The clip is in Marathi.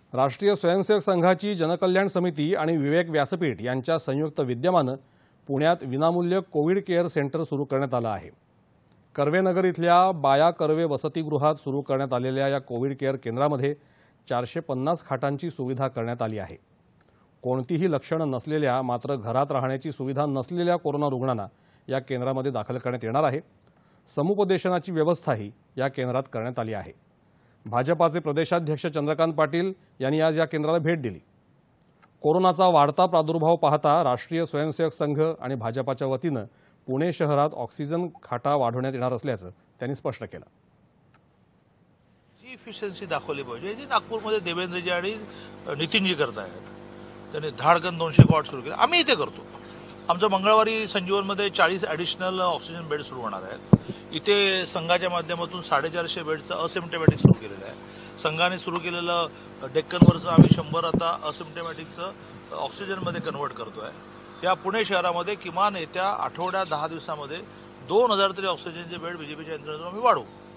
राष्ट्रीय स्वयंसेवक संघाची जनकल्याण समिती आणि विवेक व्यासपीठ यांच्या संयुक्त विद्यमानं पुण्यात विनामूल्य कोविड केअर सेंटर सुरू करण्यात आलं आहे। कर्वेनगर इथल्या बाया कर्वे वसतिगृहात सुरू करण्यात आलेल्या या कोविड केअर केंद्रामध्ये 450 खाटांची सुविधा करण्यात आली आहे। कोणतीही लक्षणं नसलेल्या मात्र घरात राहण्याची सुविधा नसलेल्या कोरोना रुग्णांना या केंद्रामध्ये दाखल करण्यात येणार आहे। समुपदेशनाची व्यवस्थाही या केंद्रात करण्यात आली आहे। भाजपाचे प्रदेशाध्यक्ष चंद्रकांत पाटील यांनी आज या केंद्राला भेट दिली। कोरोनाचा वाढता प्रादुर्भाव पाहता राष्ट्रीय स्वयंसेवक संघ आणि भाजपाच्या वतीनं पुणे शहरात ऑक्सिजन खाटा वाढवण्यात येणार असल्याचं त्यांनी स्पष्ट केलं। जी इफिशियन्सी दाखवली पाहिजे जी नागपूरमध्ये देवेंद्रजी आणि नितीनजी करतायत। त्यांनी धाडकन 200 कॉट सुरू केले, आम्ही इथे करतो। आमचं मंगळवारी संजीवनमध्ये 40 ॲडिशनल ऑक्सिजन बेड सुरू होणार आहेत। इथे संघाच्या माध्यमातून 450 बेडचं असिम्प्टोमॅटिक सुरू केलेलं आहे। संघाने सुरू केलेलं डेक्कनवरचं आम्ही 100 आता असिम्प्टोमॅटिकचं ऑक्सिजनमध्ये कन्व्हर्ट करतोय। या पुणे शहरामध्ये किमान येत्या आठवड्यात 10 दिवसामध्ये 2000 तरी ऑक्सिजनचे बेड बीजेपीच्या यंत्रणेतून आम्ही वाढवू।